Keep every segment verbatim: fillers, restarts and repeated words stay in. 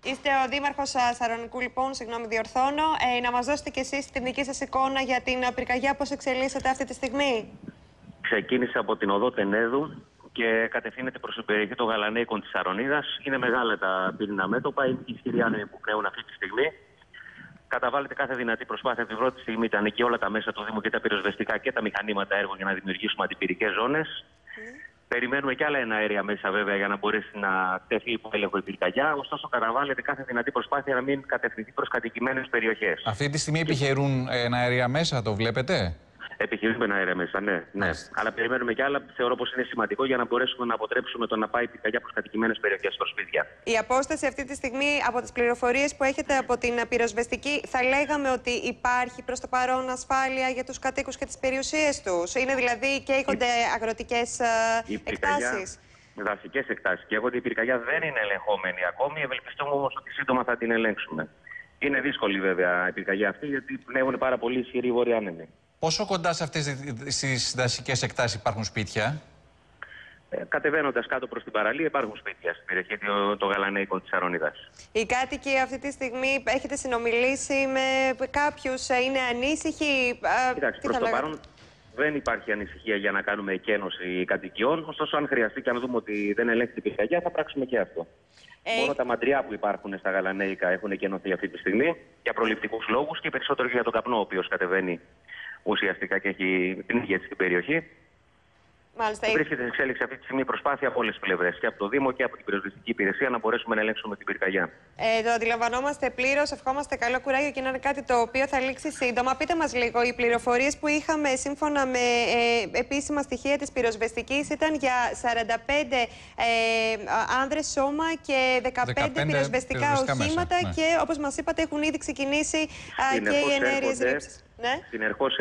Είστε ο Δήμαρχος Σαρονικού, λοιπόν, συγγνώμη, διορθώνω. Ε, να μας δώσετε κι εσείς την δική σας εικόνα για την πυρκαγιά, πώς εξελίσσεται αυτή τη στιγμή. Ξεκίνησε από την οδό Τενέδου και κατευθύνεται προς την περιοχή των Γαλανέικων της Σαρονίδας. Είναι μεγάλα τα πυρηνά μέτωπα, είναι ισχυροί άνεμοι που πνέουν αυτή τη στιγμή. Καταβάλλεται κάθε δυνατή προσπάθεια. Την πρώτη στιγμή ήταν εκεί όλα τα μέσα του Δήμου και τα πυροσβεστικά και τα μηχανήματα έργων για να δημιουργήσουμε αντιπυρικές ζώνες. Mm. Περιμένουμε κι άλλα εναέρια μέσα, βέβαια, για να μπορέσει να τεθεί υπό έλεγχο η πυρκαγιά. Ωστόσο, καταβάλλεται κάθε δυνατή προσπάθεια να μην κατευθυνθεί προς κατοικημένες περιοχές. Αυτή τη στιγμή επιχειρούν εναέρια μέσα, το βλέπετε? Επιχειρούμε εναέρια μέσα, ναι. ναι. Αλλά περιμένουμε κι άλλα. Θεωρώ πως είναι σημαντικό για να μπορέσουμε να αποτρέψουμε το να πάει η πυρκαγιά προς κατοικημένες περιοχές, προς σπίτια. Η απόσταση αυτή τη στιγμή, από τις πληροφορίες που έχετε από την πυροσβεστική, θα λέγαμε ότι υπάρχει προς το παρόν ασφάλεια για τους κατοίκους και τις περιουσίες τους. Είναι δηλαδή και έχονται η... αγροτικές η εκτάσεις. Δασικές εκτάσεις. Και έχονται, η πυρκαγιά δεν είναι ελεγχόμενη ακόμη. Ευελπιστούμε όμως ότι σύντομα θα την ελέγξουμε. Είναι δύσκολη, βέβαια, η πυρκαγιά αυτή, γιατί πνέουν πάρα πολύ ισχυροί βορειάνεμοι. Πόσο κοντά σε αυτές τις δασικές εκτάσεις υπάρχουν σπίτια? Ε, κατεβαίνοντας κάτω προς την παραλία υπάρχουν σπίτια στην περιοχή των Γαλανέικων της Σαρονίδας. Οι κάτοικοι αυτή τη στιγμή έχετε συνομιλήσει με κάποιους, είναι ανήσυχοι? Κοιτάξτε, προς το παρόν δεν υπάρχει ανησυχία για να κάνουμε εκένωση κατοικιών. Ωστόσο, αν χρειαστεί και αν δούμε ότι δεν ελέγχεται η πυρκαγιά, θα πράξουμε και αυτό. Ε... Μόνο τα μαντριά που υπάρχουν στα Γαλανέικα έχουν εκενωθεί αυτή τη στιγμή για προληπτικούς λόγους και περισσότερο για τον καπνό, ο οποίος κατεβαίνει ουσιαστικά και έχει πνίγει έτσι στην περιοχή. Μάλιστα. Βρίσκεται σε εξέλιξη αυτή τη στιγμή προσπάθεια από όλες τις πλευρές, και από το Δήμο και από την πυροσβεστική υπηρεσία, να μπορέσουμε να ελέγξουμε την πυρκαγιά. Ε, το αντιλαμβανόμαστε πλήρως. Ευχόμαστε καλό κουράγιο και να είναι κάτι το οποίο θα λήξει σύντομα. Πείτε μας λίγο, οι πληροφορίες που είχαμε σύμφωνα με ε, επίσημα στοιχεία της πυροσβεστικής ήταν για σαράντα πέντε ε, άνδρες σώμα και δεκαπέντε πυροσβεστικά οχήματα. Ναι. Και όπως μας είπατε, έχουν ήδη ξεκινήσει και οι ενέργειες ρήψεις. Ναι. Συνεχώς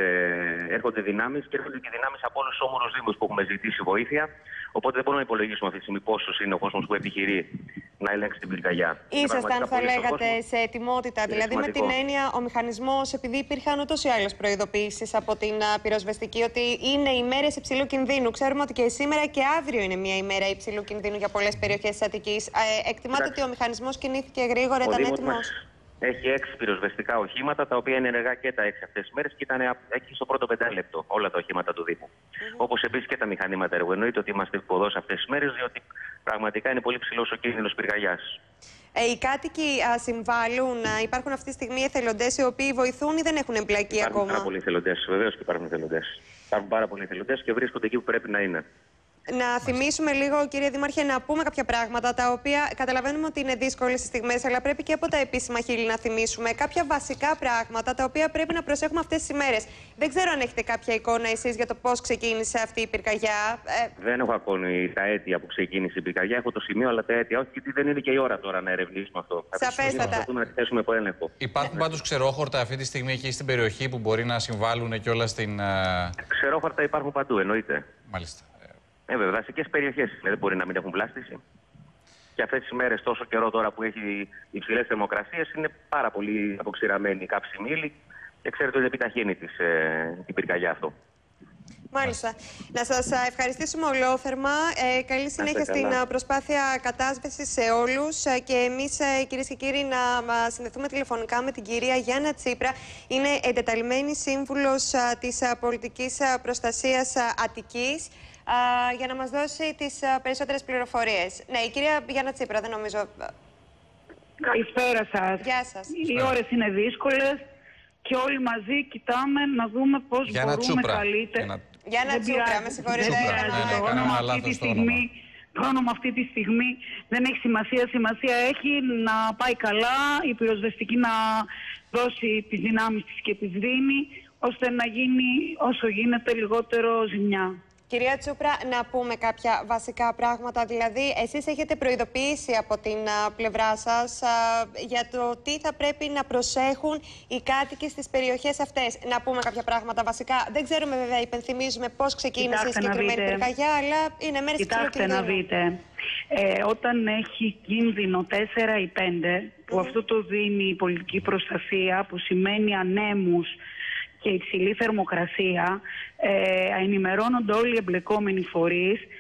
έρχονται δυνάμεις και έρχονται και δυνάμεις από όλους τους όμορους δήμους που έχουμε ζητήσει βοήθεια. Οπότε δεν μπορούμε να υπολογίσουμε αυτή τη στιγμή πόσος είναι ο κόσμος που επιχειρεί να ελέγξει την πυρκαγιά. Ήσασταν, θα λέγατε, σε ετοιμότητα. Είναι δηλαδή, σημαντικό. Με την έννοια, ο μηχανισμός, επειδή υπήρχαν ούτως ή άλλως προειδοποιήσεις από την πυροσβεστική ότι είναι ημέρες υψηλού κινδύνου. Ξέρουμε ότι και σήμερα και αύριο είναι μια ημέρα υψηλού κινδύνου για πολλές περιοχές της Αττικής. Ε, εκτιμάτε ότι ο μηχανισμός κινήθηκε γρήγορα, ήταν έτοιμος? Έχει έξι πυροσβεστικά οχήματα, τα οποία είναι ενεργά και τα έξι αυτές τις μέρες και ήταν εκεί στο πρώτο πεντάλεπτο όλα τα οχήματα του Δήμου. Mm-hmm. Όπως επίσης και τα μηχανήματα έργου. Εννοείται ότι είμαστε υποδός αυτές τις μέρες, διότι πραγματικά είναι πολύ ψηλός ο κίνδυνος πυρκαγιάς. Ε, οι κάτοικοι α, συμβάλλουν, α, υπάρχουν αυτή τη στιγμή εθελοντές οι οποίοι βοηθούν ή δεν έχουν εμπλακεί υπάρχουν ακόμα? Πάρα πολλοί εθελοντές, βεβαίως και υπάρχουν εθελοντές. Υπάρχουν πάρα πολλοί εθελοντές και βρίσκονται εκεί που πρέπει να είναι. Να θυμίσουμε λίγο, κύριε Δήμαρχε, να πούμε κάποια πράγματα τα οποία καταλαβαίνουμε ότι είναι δύσκολες στις στιγμές, αλλά πρέπει και από τα επίσημα χείλη να θυμίσουμε κάποια βασικά πράγματα τα οποία πρέπει να προσέχουμε αυτές τις ημέρες. Δεν ξέρω αν έχετε κάποια εικόνα εσείς για το πώς ξεκίνησε αυτή η πυρκαγιά. Δεν έχω ακόμη τα αίτια που ξεκίνησε η πυρκαγιά. Έχω το σημείο, αλλά τα αίτια όχι, γιατί δεν είναι και η ώρα τώρα να ερευνήσουμε αυτό. Σαφέστατα. Θα να τη θέσουμε υπό έλεγχο. Υπάρχουν πάντως ξερόχορτα αυτή τη στιγμή εκεί στην περιοχή που μπορεί να συμβάλλουν και όλα στην. Ξερόχορτα υπάρχουν παντού, εννοείται. Μάλιστα. Ε, βέβαια, δασικές περιοχές δεν μπορεί να μην έχουν βλάστηση. Και αυτές τις μέρες, τόσο καιρό τώρα που έχει υψηλές θερμοκρασίες, είναι πάρα πολύ αποξηραμένη η κάψιμη ύλη και ξέρετε ότι επιταχύνει της, ε, την πυρκαγιά αυτό. Μάλιστα. Να σας ευχαριστήσουμε ολόθερμα. Ε, καλή συνέχεια στην προσπάθεια κατάσβεσης σε όλους. Και εμείς, κυρίες και κύριοι, να συνδεθούμε τηλεφωνικά με την κυρία Γιάννα Τσίπρα. Είναι εντεταλμένη σύμβουλος της πολιτικής προστασίας Αττικής, για να μας δώσει τις περισσότερες πληροφορίες. Ναι, η κυρία Γιάννα Τσίπρα, δεν νομίζω... Καλησπέρα σας. Γεια σας. Οι ώρες είναι δύσκολες και όλοι μαζί κοιτάμε να δούμε πώς Γιάννα μπορούμε Τσούπρα. καλύτερα. Γιάννα, Γιάννα Τσούπρα, με συγχωρείτε. Το όνομα αυτή τη στιγμή... Το όνομα αυτή τη στιγμή δεν έχει σημασία. Σημασία έχει να πάει καλά, η πυροσβεστική να δώσει τις δυνάμεις της και τις δίνει, ώστε να γίνει όσο γίνεται λιγότερο ζημιά. Κυρία Τσούπρα, να πούμε κάποια βασικά πράγματα. Δηλαδή, εσείς έχετε προειδοποιήσει από την α, πλευρά σας α, για το τι θα πρέπει να προσέχουν οι κάτοικοι στις περιοχές αυτές. Να πούμε κάποια πράγματα βασικά. Δεν ξέρουμε, βέβαια, υπενθυμίζουμε πώς ξεκίνησε Κοιτάξτε η συγκεκριμένη πυρκαγιά, αλλά είναι μέρες υψηλού κινδύνου. Κοιτάξτε να δείτε. Ε, όταν έχει κίνδυνο τέσσερα ή πέντε, που mm. αυτό το δίνει η πολιτική προστασία, που σημαίνει ανέμους και υψηλή θερμοκρασία, ε, ενημερώνονται όλοι οι εμπλεκόμενοι φορείς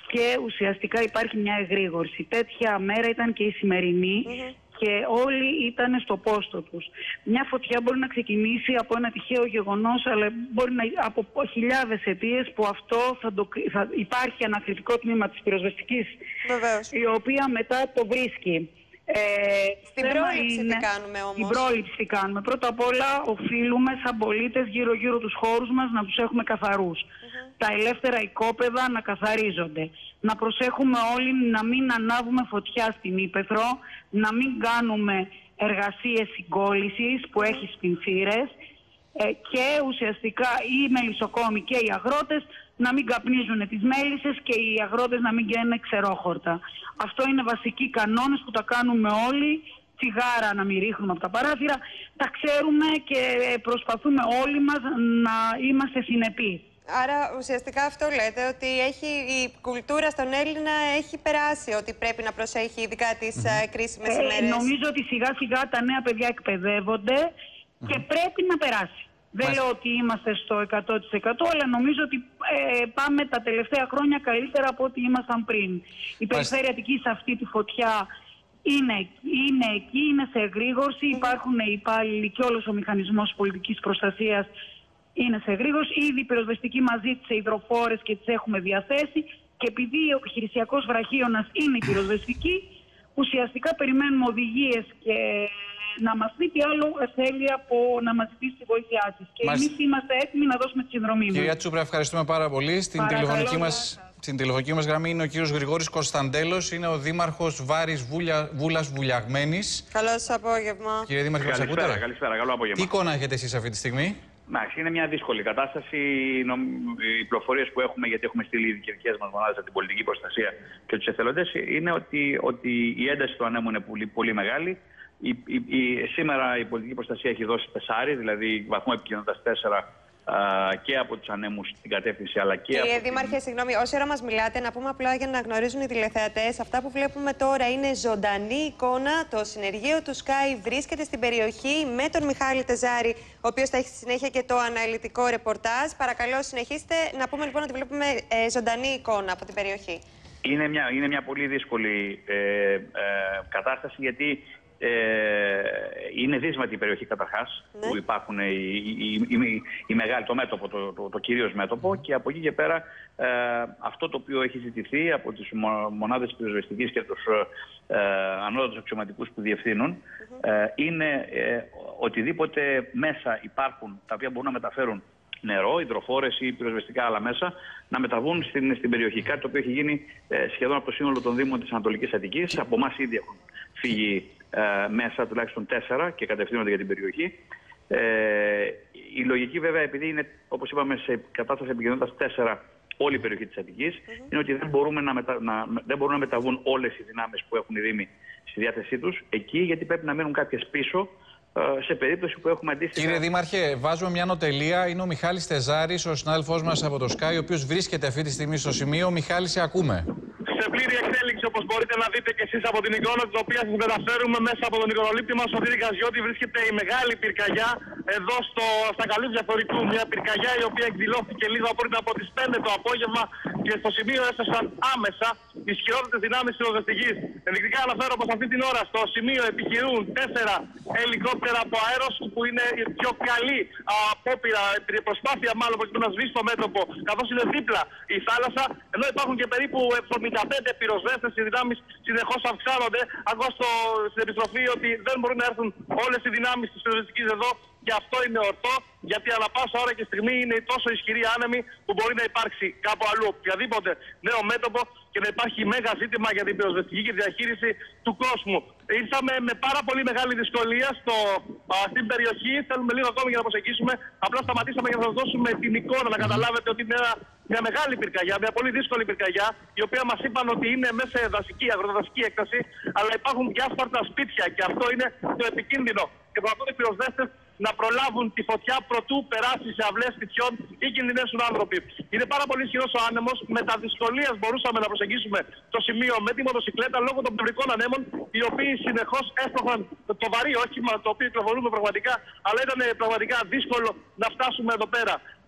και ουσιαστικά υπάρχει μια εγρήγορση. Τέτοια μέρα ήταν και η σημερινή mm-hmm. και όλοι ήταν στο πόστο τους. Μια φωτιά μπορεί να ξεκινήσει από ένα τυχαίο γεγονός, αλλά μπορεί να από χιλιάδες αιτίες που αυτό θα, το, θα υπάρχει ανακριτικό τμήμα της πυροσβεστικής, Βεβαίως. η οποία μετά το βρίσκει. Ε, Στην πρόληψη είναι... τι κάνουμε όμως? Στην πρόληψη τι κάνουμε? Πρώτα απ' όλα οφείλουμε σαν πολίτες γύρω-γύρω τους χώρους μας να τους έχουμε καθαρούς. Mm-hmm. Τα ελεύθερα οικόπεδα να καθαρίζονται. Να προσέχουμε όλοι να μην ανάβουμε φωτιά στην ύπαιθρο, να μην κάνουμε εργασίες συγκόλλησης που mm-hmm. έχει σπινθήρες ε, και ουσιαστικά οι μελισσοκόμοι και οι αγρότες να μην καπνίζουν τις μέλισσες και οι αγρότες να μην καίνε ξερόχορτα. Αυτό είναι βασικοί κανόνες που τα κάνουμε όλοι. Τσιγάρα να μην ρίχνουμε από τα παράθυρα. Τα ξέρουμε και προσπαθούμε όλοι μας να είμαστε συνεπείς. Άρα ουσιαστικά αυτό λέτε, ότι έχει, η κουλτούρα στον Έλληνα έχει περάσει, ότι πρέπει να προσέχει ειδικά τις mm-hmm. κρίσιμες ε, ημέρες. Νομίζω ότι σιγά σιγά τα νέα παιδιά εκπαιδεύονται mm-hmm. και πρέπει να περάσει. Δεν Μάλιστα. λέω ότι είμαστε στο εκατό τοις εκατό, αλλά νομίζω ότι ε, πάμε τα τελευταία χρόνια καλύτερα από ό,τι ήμασταν πριν. Η περιφέρεια Αττικής σε αυτή τη φωτιά είναι, είναι εκεί, είναι σε εγρήγορση, mm-hmm. υπάρχουν οι υπάλληλοι και όλος ο μηχανισμός πολιτικής προστασίας είναι σε εγρήγορση. Ήδη η πυροσβεστική μας ζήτησε υδροφόρες και τις έχουμε διαθέσει και επειδή ο επιχειρησιακός βραχίωνας είναι η πυροσβεστική, ουσιαστικά περιμένουμε οδηγίες και να μας πει τι άλλο θέλει από να μας ζητήσει τη βοήθειά της. Και Μάλιστα. εμείς είμαστε έτοιμοι να δώσουμε τη συνδρομή μας. Κυρία Τσούπρα, ευχαριστούμε πάρα πολύ. Στην τηλεφωνική μας, στην τηλεφωνική μας γραμμή είναι ο κύριος Γρηγόρης Κωνσταντέλος, είναι ο δήμαρχος Βάρης Βούλια, Βούλας Βουλιαγμένης. Καλό σας απόγευμα. Κύριε Δήμαρχε, μας ακούτε? Καλησπέρα, καλησπέρα, καλό απόγευμα. Τι εικόνα έχετε εσείς αυτή τη στιγμή? Εντάξει, είναι μια δύσκολη κατάσταση. Οι πληροφορίες που έχουμε, γιατί έχουμε στείλει οι δικαιωτικές μας μονάδες από την πολιτική προστασία και τους εθελοντές, είναι ότι, ότι η ένταση του ανέμου είναι πολύ, πολύ μεγάλη. Η, η, η, σήμερα η πολιτική προστασία έχει δώσει τεσσάρι, δηλαδή βαθμό επικοινωνίας τέσσερα α, και από τους ανέμους στην κατεύθυνση, αλλά και Κύριε από Δήμαρχε, την... συγγνώμη, όση ώρα μας μιλάτε, να πούμε απλά για να γνωρίζουν οι τηλεθεατές, αυτά που βλέπουμε τώρα είναι ζωντανή εικόνα. Το συνεργείο του Sky βρίσκεται στην περιοχή με τον Μιχάλη Τεζάρη, ο οποίος θα έχει στη συνέχεια και το αναλυτικό ρεπορτάζ. Παρακαλώ, συνεχίστε. Να πούμε λοιπόν ότι βλέπουμε ε, ζωντανή εικόνα από την περιοχή. Είναι μια, είναι μια πολύ δύσκολη ε, ε, κατάσταση, γιατί Ε, είναι δύσματη η περιοχή καταρχάς, ναι. που υπάρχουν οι, οι, οι, οι, οι μεγάλοι, το μέτωπο, το, το, το κυρίως μέτωπο, και από εκεί και πέρα ε, αυτό το οποίο έχει ζητηθεί από τις μονάδες πυροσβεστικής και τους ε, ανώτατους αξιωματικούς που διευθύνουν mm-hmm. ε, είναι ε, οτιδήποτε μέσα υπάρχουν τα οποία μπορούν να μεταφέρουν νερό, υδροφόρες ή πυροσβεστικά άλλα μέσα, να μεταβούν στην, στην περιοχή. Κάτι το οποίο έχει γίνει ε, σχεδόν από το σύνολο των Δήμων της Ανατολικής Αττικής. Από εμάς ήδη έχουν φύγει ε, μέσα τουλάχιστον τέσσερα και κατευθύνονται για την περιοχή. Ε, η λογική βέβαια, επειδή είναι, όπως είπαμε, σε κατάσταση επικοινωνίας τέσσερα όλη η περιοχή της Αττικής, mm-hmm. είναι ότι δεν, μπορούμε να μετα... να... δεν μπορούν να μεταβούν όλες οι δυνάμεις που έχουν οι Δήμοι στη διάθεσή τους εκεί, γιατί πρέπει να μείνουν κάποιες πίσω, σε περίπτωση που έχουμε αντίστοιχα. Κύριε Δήμαρχε, βάζουμε μια νοτελεία. Είναι ο Μιχάλης Τεζάρης, ο συνάδελφός μας από το Sky, ο οποίος βρίσκεται αυτή τη στιγμή στο σημείο. Μιχάλη, σε ακούμε. Σε πλήρη εξέλιξη, όπως μπορείτε να δείτε και εσείς από την εικόνα, την οποία σας μεταφέρουμε μέσα από τον εικονολήπτη μας, Σωτήρη Γαζιώτη, βρίσκεται η μεγάλη πυρκαγιά εδώ στο, στα Καλούδια Θωρικού. Μια πυρκαγιά η οποία εκδηλώθηκε λίγο πριν από τις πέντε το απόγευμα και στο σημείο έφτασαν άμεσα οι ισχυρότερες δυνάμεις πυροσβεστικής. Ενδεικτικά αναφέρω πως αυτή την ώρα στο σημείο επιχειρούν τέσσερα ελικόπτερα από αέρος, που είναι η πιο καλή απόπειρα, προσπάθεια μάλλον προκειμένου να σβήσει το μέτωπο, καθώς είναι δίπλα η θάλασσα. Ενώ υπάρχουν και περίπου εβδομήντα πέντε πυροσβέστες, οι δυνάμεις συνεχώς αυξάνονται. Ακούω στην επιστροφή ότι δεν μπορούν να έρθουν όλες οι δυνάμεις της πυροσβεστικής εδώ. Και αυτό είναι ορθό, γιατί ανά πάσα ώρα και στιγμή είναι τόσο ισχυρή άνεμη που μπορεί να υπάρξει κάπου αλλού οποιαδήποτε νέο μέτωπο και να υπάρχει μέγα ζήτημα για την πυροσβεστική και διαχείριση του κόσμου. Ήρθαμε με πάρα πολύ μεγάλη δυσκολία στο, α, στην περιοχή. Θέλουμε λίγο ακόμη για να προσεγγίσουμε. Απλά σταματήσαμε για να σας δώσουμε την εικόνα, να καταλάβετε ότι είναι ένα, μια μεγάλη πυρκαγιά, μια πολύ δύσκολη πυρκαγιά, η οποία μας είπαν ότι είναι μέσα σε δασική, αγροδασική έκταση, αλλά υπάρχουν και άσπαρτα σπίτια και αυτό είναι το επικίνδυνο. Και προσπαθούν οι πυροσβέστες να προλάβουν τη φωτιά προτού περάσει σε αυλές σπιτιών ή κινδυνεύσουν άνθρωποι. Είναι πάρα πολύ ισχυρός ο άνεμος. Με τα δυσκολία μπορούσαμε να προσεγγίσουμε το σημείο με τη μοτοσυκλέτα λόγω των πλευρικών ανέμων, οι οποίοι συνεχώς έστροφαν το βαρύ όχημα, το οποίο κυκλοφορούμε πραγματικά, αλλά ήταν πραγματικά δύσκολο να φτάσουμε εδώ πέρα.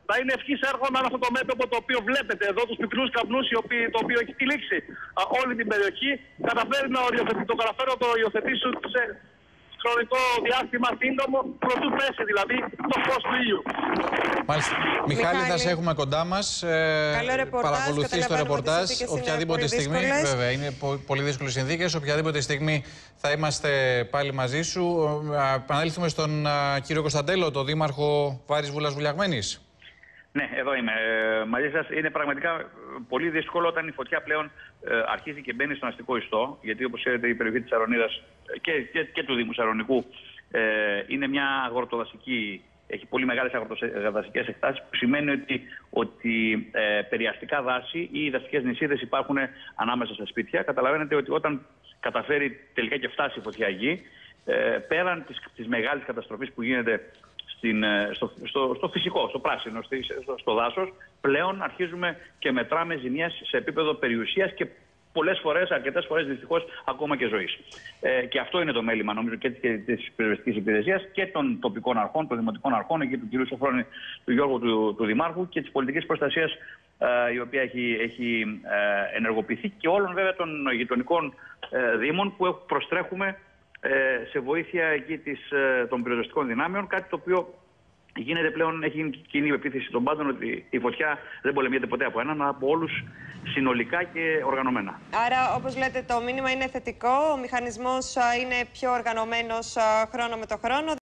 θα είναι ευχής έρχομαι αυτό το μέτωπο το οποίο βλέπετε εδώ, τους πυκνούς καπνούς, το οποίο έχει τυλίξει α, όλη την περιοχή. Καταφέρει να οριοθετεί, το καταφέρω το υιοθετήσω σε χρονικό διάστημα σύντομο, προτού πέσει δηλαδή το φως του ήλιου. Μάλιστα. Μιχάλη, θα σε έχουμε κοντά μας. Ε, Παρακολουθείς το ρεπορτάζ. Οποιαδήποτε στιγμή, βέβαια, είναι πολύ δύσκολες συνθήκες. Οποιαδήποτε στιγμή θα είμαστε πάλι μαζί σου. Επανέλθουμε στον α, κύριο Κωνσταντέλο, τον δήμαρχο Βάρης Βούλας Βουλιαγμένης. Ναι, εδώ είμαι ε, μαζί σας. Είναι πραγματικά πολύ δύσκολο όταν η φωτιά πλέον ε, αρχίζει και μπαίνει στον αστικό ιστό. Γιατί, όπως ξέρετε, η περιοχή της Σαρονίδας και, και, και του Δήμου Σαρονικού ε, είναι μια αγροτοδασική, έχει πολύ μεγάλες αγροτοδασικές εκτάσεις, που σημαίνει ότι, ότι ε, περιαστικά δάση ή δασικές νησίδες υπάρχουν ανάμεσα στα σπίτια. Καταλαβαίνετε ότι όταν καταφέρει τελικά και φτάσει η φωτιά εκεί, ε, πέραν της, της μεγάλης καταστροφής που γίνεται Στην, στο, στο, στο φυσικό, στο πράσινο, στο, στο δάσος, πλέον αρχίζουμε και μετράμε ζημιές σε επίπεδο περιουσίας και πολλές φορές, αρκετές φορές δυστυχώς, ακόμα και ζωής. Ε, και αυτό είναι το μέλημα, νομίζω, και της πυροσβεστικής υπηρεσίας και των τοπικών αρχών, των δημοτικών αρχών, εκεί του κ. Σοφρόνη, του Γιώργου του, του Δημάρχου, και της πολιτικής προστασίας, ε, η οποία έχει, έχει ε, ενεργοποιηθεί, και όλων βέβαια των γειτονικών ε, δήμων που προστρέχουμε σε βοήθεια εκεί της, των πυροσβεστικών δυνάμεων, κάτι το οποίο γίνεται πλέον, έχει γίνει κοινή επίθεση των πάντων, ότι η φωτιά δεν πολεμιέται ποτέ από έναν, αλλά από όλους συνολικά και οργανωμένα. Άρα, όπως λέτε, το μήνυμα είναι θετικό, ο μηχανισμός είναι πιο οργανωμένος χρόνο με το χρόνο.